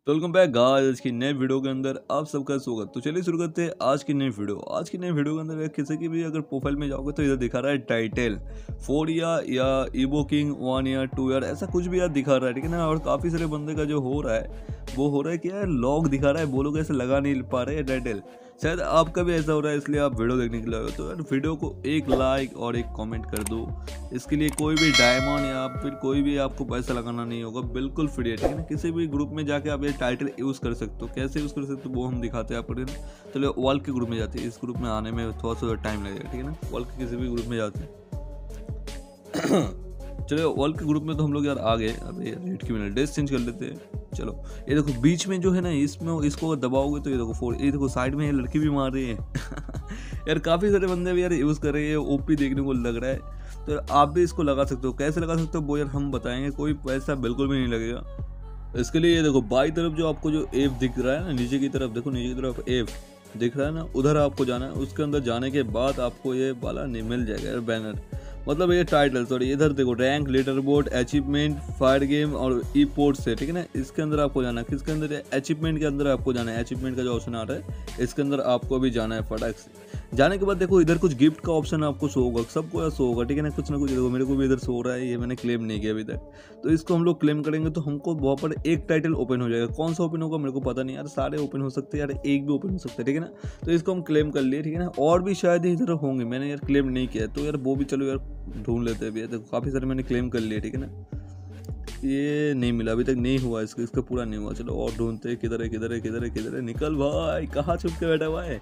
तो welcome back guys, आज की नए वीडियो के अंदर आप सबका स्वागत। तो चलिए शुरू करते हैं आज की नई वीडियो। आज की नई वीडियो के अंदर किसी की भी अगर प्रोफाइल में जाओगे तो इधर दिखा रहा है टाइटल 4 या ईबो किंग 1 या 2 यार, ऐसा कुछ भी यार दिखा रहा है, ठीक है ना। और काफ़ी सारे बंदे का जो हो रहा है वो हो रहा है कि यार लॉग दिखा रहा है, वो लोग ऐसे लगा नहीं पा रहे हैं टाइटल। शायद आपका भी ऐसा हो रहा है, इसलिए आप वीडियो देखने के लिए आए हो। तो यार वीडियो को एक लाइक और एक कमेंट कर दो। इसके लिए कोई भी डायमंड या फिर कोई भी आपको पैसा लगाना नहीं होगा, बिल्कुल फ्री है, ठीक है ना। किसी भी ग्रुप में जाके आप ये टाइटल यूज़ कर सकते हो। कैसे यूज़ कर सकते हो वो हम दिखाते हैं आपको। चलो वर्ल्ड के ग्रुप में जाते हैं। इस ग्रुप में आने में थोड़ा सा टाइम लगेगा, ठीक है ना। वर्ल्ड के किसी भी ग्रुप में जाते हैं। चलो वर्ल्ड के ग्रुप में तो हम लोग यार आ गए। अबे रेड की मिनट ड्रेस चेंज कर लेते हैं। चलो ये देखो बीच में जो है ना, इसमें इसको दबाओगे तो ये देखो ये देखो साइड में ये लड़की भी मार रही है। यार काफ़ी सारे बंदे भी यार यूज़ कर रहे हैं, ओपी देखने को लग रहा है। तो आप भी इसको लगा सकते हो। कैसे लगा सकते हो वो यार हम बताएंगे, कोई पैसा बिल्कुल भी नहीं लगेगा। इसके लिए ये देखो बाई तरफ जो आपको जो एफ दिख रहा है ना, नीचे की तरफ देखो, नीचे की तरफ एफ दिख रहा है ना, उधर आपको जाना है। उसके अंदर जाने के बाद आपको ये वाला नहीं मिल जाएगा यार बैनर, मतलब ये टाइटल सॉरी। इधर देखो rank, leaderboard, achievement, fire game और ई पोर्ट से, ठीक है ना। इसके अंदर आपको जाना है। किसके अंदर? अचीवमेंट के अंदर आपको जाना है। अचीवमेंट का जो ऑप्शन आ रहा है इसके अंदर आपको भी जाना है फटाक से। जाने के बाद देखो इधर कुछ गिफ्ट का ऑप्शन आपको शो होगा, सबको शो होगा, ठीक है ना। कुछ ना कुछ देखो मेरे को भी इधर शो हो रहा है, ये मैंने क्लेम नहीं किया अभी तक। तो इसको हम लोग क्लेम करेंगे तो हमको वहाँ पर एक टाइटल ओपन हो जाएगा। कौन सा ओपन होगा मेरे को पता नहीं यार, सारे ओपन हो सकते हैं यार, एक भी ओपन हो सकता है, ठीक है ना। तो इसको हम क्लेम कर लिए, ठीक है ना। और भी शायद इधर होंगे, मैंने यार क्लेम नहीं किया तो यार वो भी चलो यार ढूंढ लेते हैं। देखो काफ़ी सारे मैंने क्लेम कर लिए, ठीक है ना। ये नहीं मिला, अभी तक नहीं हुआ इसका पूरा नहीं हुआ। चलो और ढूंढते हैं, किधर है किधर है किधर है किधर है। निकल भाई, कहाँ छुप के बैठा हुआ है।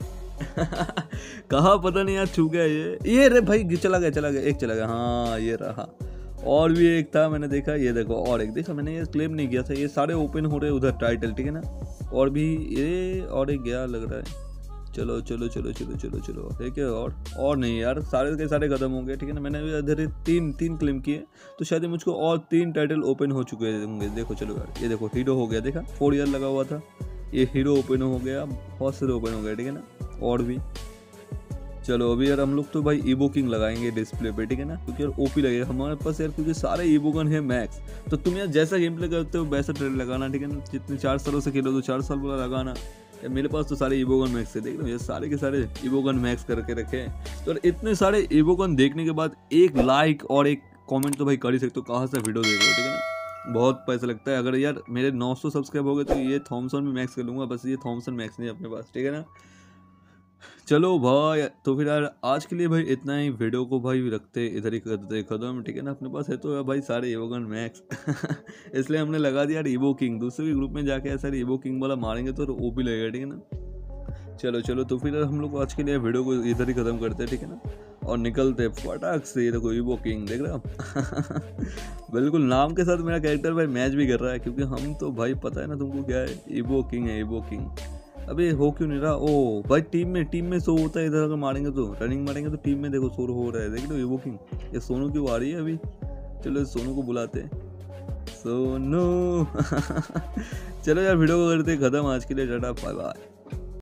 कहाँ पता नहीं यार, छुप गया ये रे भाई, चला गया एक चला गया। हाँ ये रहा। और भी एक था मैंने देखा, ये देखो और एक देखा मैंने, ये क्लेम नहीं किया था। ये सारे ओपन हो रहे उधर टाइटल, ठीक है ना। और भी ये और एक गया लग रहा है। चलो चलो चलो चलो चलो चलो ठीक है। और नहीं यार, सारे के सारे खत्म हो गए, ठीक है ना। मैंने इधर तीन क्लेम किए तो शायद मुझको और 3 टाइटल ओपन हो चुके होंगे। देखो चलो यार, ये देखो हीरो हो गया, देखा 4 ईयर लगा हुआ था, ये हीरो ओपन हो गया, बहुत सारे ओपन हो गए, ठीक है ना। और भी चलो अभी यार हम लोग तो भाई ईबो किंग लगाएंगे डिस्प्ले पे, ठीक है ना। क्योंकि यार ओपी लगेगा हमारे पास यार, क्योंकि सारे ईबो गन है मैक्स। तो तुम यार जैसा गेम प्ले करते हो वैसा ट्रेड लगाना, ठीक है ना। जितने 4 सालों से खेलो तो 4 साल वाला लगाना। मेरे पास तो सारे ईबोगन मैक्स है, देख लो ये सारे के सारे ईबोगन मैक्स करके रखे हैं। तो इतने सारे ईबोगन देखने के बाद एक लाइक और एक कमेंट तो भाई कर ही सकते हो, कहाँ से वीडियो देख रहे हो, ठीक है ना। बहुत पैसा लगता है। अगर यार मेरे 900 सब्सक्राइब हो गए तो ये थॉमसन भी मैक्स कर लूँगा, बस ये थॉमसन मैक्स नहीं है अपने पास, ठीक है ना। चलो भाई तो फिर यार आज के लिए भाई इतना ही। वीडियो को भाई रखते इधर ही करते खत्म, ठीक है ना। अपने पास है तो यार भाई सारे ईबोगन मैक्स। इसलिए हमने लगा दिया यार ईबो किंग। दूसरे ग्रुप में जाके ऐसा ईबो किंग वाला मारेंगे तो वो भी लगेगा, ठीक है ना। चलो चलो तो फिर हम लोग आज के लिए वीडियो को इधर ही खत्म करते हैं, ठीक है ना। और निकलते फटाक से। ये देखो ईबो किंग देख रहे हो। बिल्कुल नाम के साथ मेरा कैरेक्टर भाई मैच भी कर रहा है, क्योंकि हम तो भाई पता है ना तुमको क्या है, ईबो किंग है ईबो किंग। अबे हो क्यों नहीं रहा? ओ भाई टीम में शो होता है इधर। अगर मारेंगे तो रनिंग मारेंगे तो टीम में देखो शो हो रहा है, देख लो ये बुकिंग। ये सोनू क्यों आ रही है अभी? चलो सोनू को बुलाते हैं, सोनू। चलो यार वीडियो को करते खत्म आज के लिए। Tata bye bye.